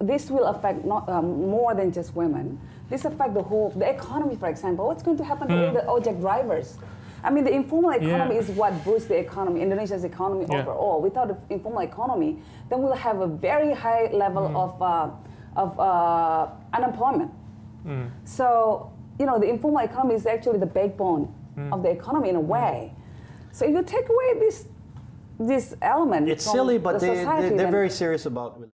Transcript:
this will affect not more than just women. This affect the economy, for example. What's going to happen to all the ojek drivers? I mean, the informal economy is what boosts the economy, Indonesia's economy overall. Without the informal economy, then we'll have a very high level of unemployment. So, you know, the informal economy is actually the backbone of the economy in a way. So if you take away this element, it's silly, but they're very serious about